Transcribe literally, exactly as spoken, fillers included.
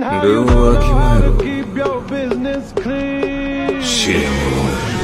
ルーンは決まえろ。知れ者。